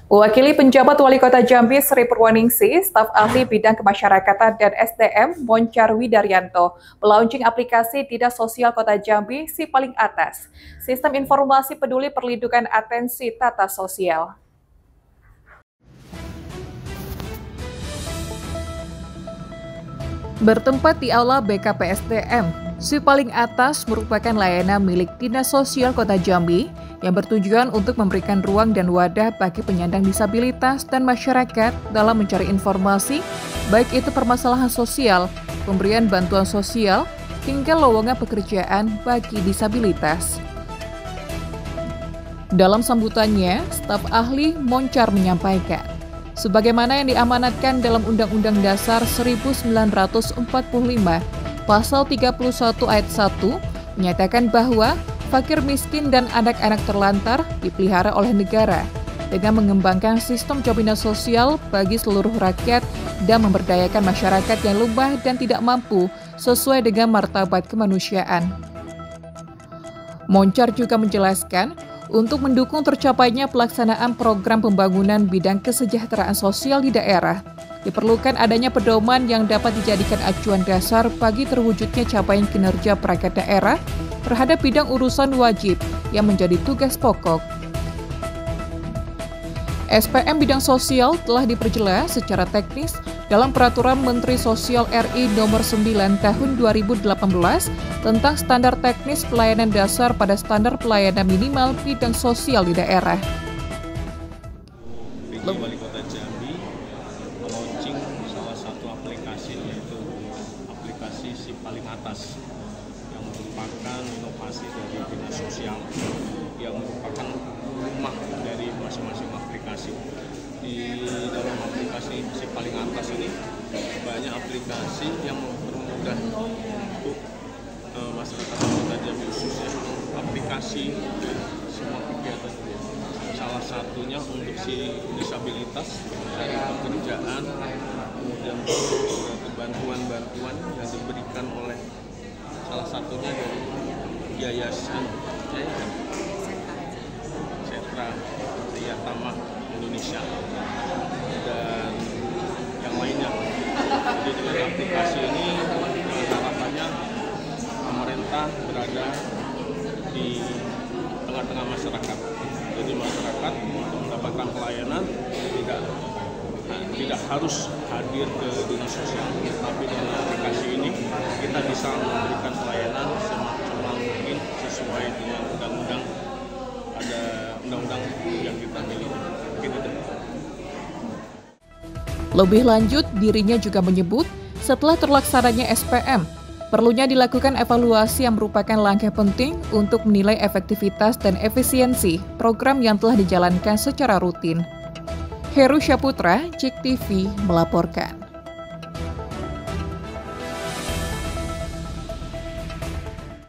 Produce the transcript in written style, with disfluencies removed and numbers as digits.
Mewakili penjabat Wali Kota Jambi Sri Purwaningsi, staf ahli bidang kemasyarakatan dan SDM Moncar Widaryanto melaunching aplikasi Dinas Sosial Kota Jambi Si Paling Atas, Sistem Informasi Peduli Perlindungan Atensi Tata Sosial. Bertempat di Aula BKPSDM, Si Paling Atas merupakan layanan milik Dinas Sosial Kota Jambi yang bertujuan untuk memberikan ruang dan wadah bagi penyandang disabilitas dan masyarakat dalam mencari informasi, baik itu permasalahan sosial, pemberian bantuan sosial, hingga lowongan pekerjaan bagi disabilitas. Dalam sambutannya, staf ahli Moncar menyampaikan, sebagaimana yang diamanatkan dalam Undang-Undang Dasar 1945, Pasal 31 Ayat 1, menyatakan bahwa fakir miskin dan anak-anak terlantar dipelihara oleh negara dengan mengembangkan sistem jaminan sosial bagi seluruh rakyat dan memberdayakan masyarakat yang lemah dan tidak mampu sesuai dengan martabat kemanusiaan. Moncar juga menjelaskan, untuk mendukung tercapainya pelaksanaan program pembangunan bidang kesejahteraan sosial di daerah, diperlukan adanya pedoman yang dapat dijadikan acuan dasar bagi terwujudnya capaian kinerja perangkat daerah terhadap bidang urusan wajib yang menjadi tugas pokok. SPM bidang sosial telah diperjelas secara teknis dalam Peraturan Menteri Sosial RI Nomor 9 Tahun 2018 tentang standar teknis pelayanan dasar pada standar pelayanan minimal bidang sosial di daerah. Wali Kota Jambi launching salah satu aplikasi, yaitu aplikasi Si Paling Atas, yang merupakan inovasi dari Dinas Sosial, yang merupakan rumah dari masing-masing aplikasi. Di dalam aplikasi Si Paling Atas ini banyak aplikasi yang mempermudah untuk masyarakat Kota Jambi, khususnya aplikasi semua kegiatan. Salah satunya untuk si disabilitas, dari pekerjaan, kemudian bantuan-bantuan yang diberikan oleh salah satunya dari Yayasan Setra Priyatama Indonesia dan yang lainnya. Jadi dengan aplikasi ini harapannya pemerintah berada di tengah-tengah masyarakat. Jadi masyarakat untuk mendapatkan pelayanan tidak harus hadir ke dinas sosial, tapi dengan aplikasi ini kita bisa memberikan pelayanan semaksimal mungkin sesuai dengan undang-undang, ada undang-undang yang kita miliki. Lebih lanjut, dirinya juga menyebut setelah terlaksananya SPM, perlunya dilakukan evaluasi yang merupakan langkah penting untuk menilai efektivitas dan efisiensi program yang telah dijalankan secara rutin. Heru Syaputra, JEK TV melaporkan.